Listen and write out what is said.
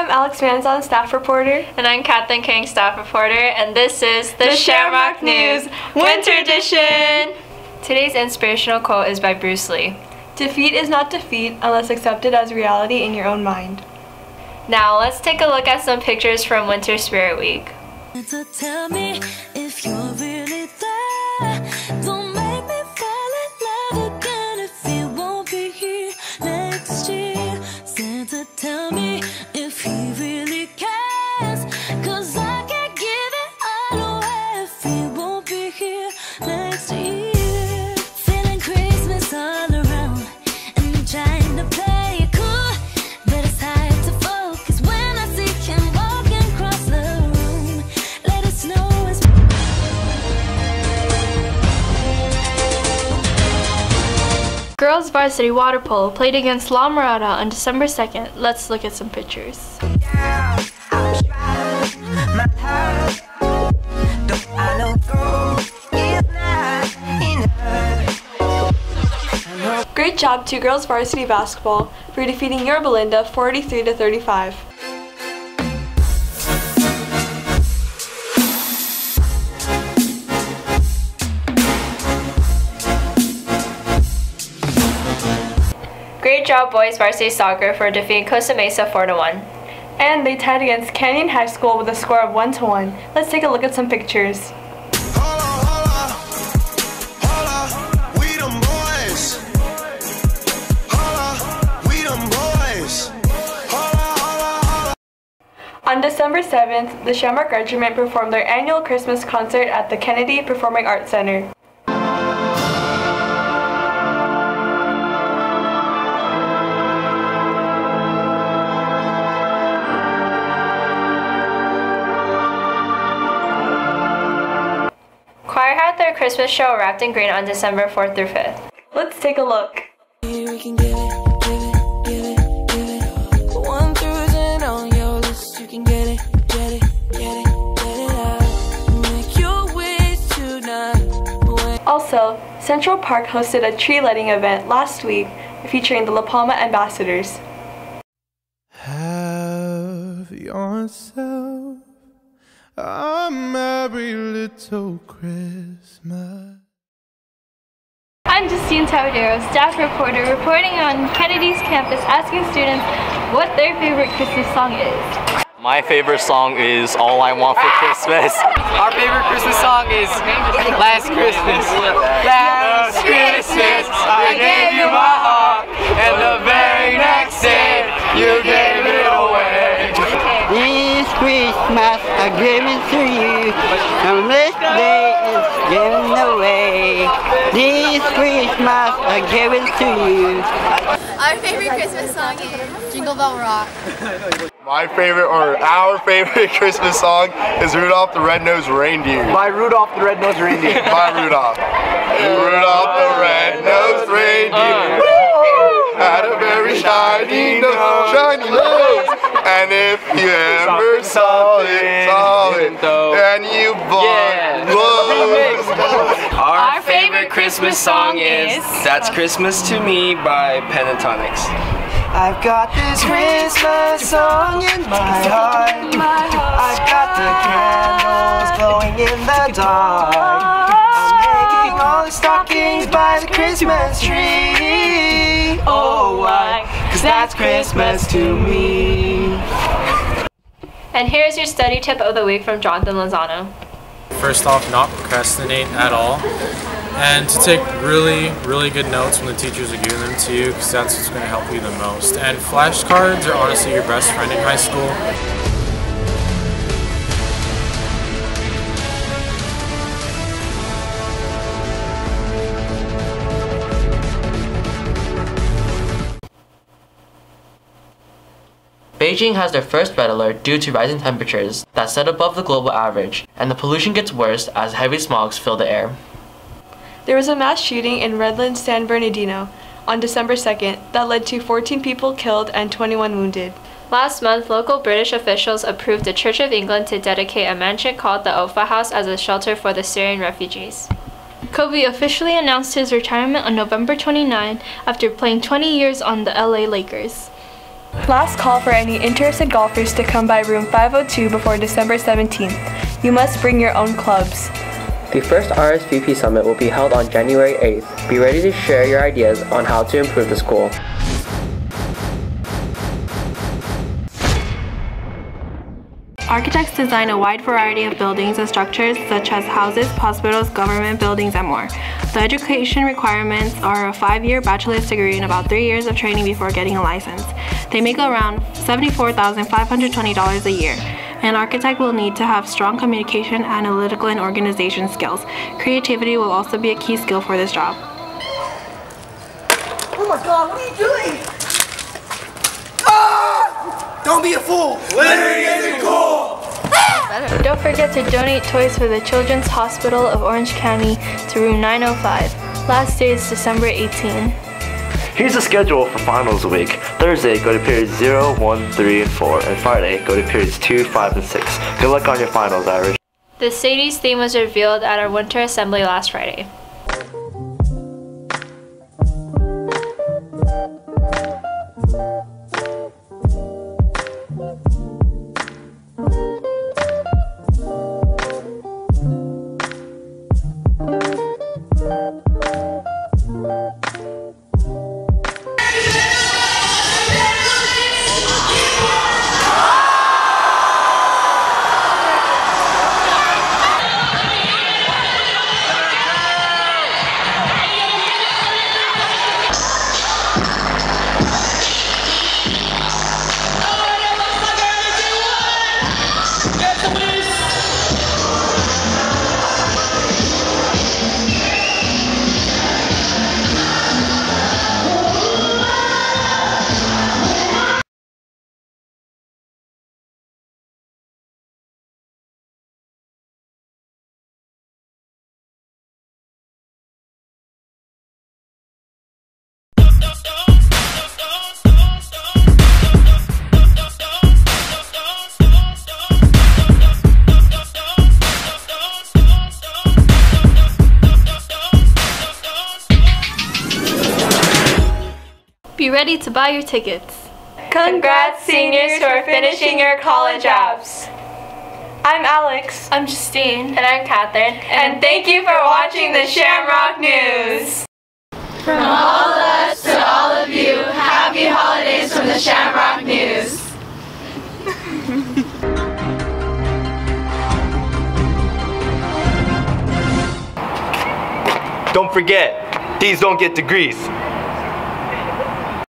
I'm Alex Manzon, staff reporter. And I'm Kathleen King, staff reporter, and this is the Shamrock News Winter Edition! Today's inspirational quote is by Bruce Lee. Defeat is not defeat unless accepted as reality in your own mind. Now let's take a look at some pictures from Winter Spirit Week. So tell me if you're really there. Don't make me fall in love again if you won't be here next year. Santa, tell me if he really cares, 'cause I can't give it all away if he won't be here next year. Feeling Christmas all around, and I'm trying to play it cool, but it's hard to focus when I see him walking across the room. Let us know as Girls varsity water polo played against La Mirada on December 2nd. Let's look at some pictures. Great job to girls varsity basketball for defeating your Belinda 43-35. Great job boys varsity soccer for defeating Costa Mesa 4-1. And they tied against Canyon High School with a score of 1-1. Let's take a look at some pictures. On December 7th, the Shamrock Regiment performed their annual Christmas concert at the Kennedy Performing Arts Center. Choir had their Christmas show wrapped in green on December 4th through 5th. Let's take a look. we can give it. One through 10 on your list, you can get it out. Make your wish tonight. Also, Central Park hosted a tree lighting event last week featuring the La Palma Ambassadors. Have yourself a merry little Christmas. I'm Justine Tavodero, staff reporter, reporting on Kennedy's campus, asking students what their favorite Christmas song is. My favorite song is All I Want for Christmas. Our favorite Christmas song is Last Christmas. Last Christmas, I gave you my heart, and the very next day, you gave it away. This Christmas I give it to you, and this day is given away. This Christmas I give it to you. Our favorite Christmas song is Jingle Bell Rock. My favorite, or our favorite Christmas song is Rudolph the Red-Nosed Reindeer. By Rudolph the Red-Nosed Reindeer. By Rudolph. Rudolph the Red-Nosed Reindeer had a very shiny nose. And if you ever saw it, then you bought love. Our favorite Christmas song is That's Christmas to Me by Pentatonics. I've got this Christmas song in my heart. I've got the candles glowing in the dark. I'm hanging all the stockings by the Christmas tree. Oh, why? 'Cause that's Christmas to me. And here's your study tip of the week from Jonathan Lozano. First off, not procrastinate at all, and to take really good notes when the teachers are giving them to you, because that's what's going to help you the most. And flashcards are honestly your best friend in high school. Beijing has their first red alert due to rising temperatures that set above the global average, and the pollution gets worse as heavy smogs fill the air. There was a mass shooting in Redlands, San Bernardino on December 2nd that led to 14 people killed and 21 wounded. Last month, local British officials approved the Church of England to dedicate a mansion called the Ofa House as a shelter for the Syrian refugees. Kobe officially announced his retirement on November 29 after playing 20 years on the LA Lakers. Last call for any interested golfers to come by room 502 before December 17th. You must bring your own clubs. The first RSVP Summit will be held on January 8th. Be ready to share your ideas on how to improve the school. Architects design a wide variety of buildings and structures such as houses, hospitals, government buildings, and more. The education requirements are a 5-year bachelor's degree and about 3 years of training before getting a license. They make around $74,520 a year. An architect will need to have strong communication, analytical, and organization skills. Creativity will also be a key skill for this job. Oh my God, what are you doing? Ah! Don't be a fool! Littering isn't cool! Don't forget to donate toys for the Children's Hospital of Orange County to room 905. Last day is December 18. Here's the schedule for finals week. Thursday, go to periods 0, 1, 3, and 4. And Friday, go to periods 2, 5, and 6. Good luck on your finals, Irish. The Sadie's theme was revealed at our winter assembly last Friday. Be ready to buy your tickets. Congrats, seniors, who are finishing your college apps. I'm Alex. I'm Justine. And I'm Catherine. And thank you for watching the Shamrock News. From all of us to all of you, happy holidays from the Shamrock News. Don't forget, these don't get degrees.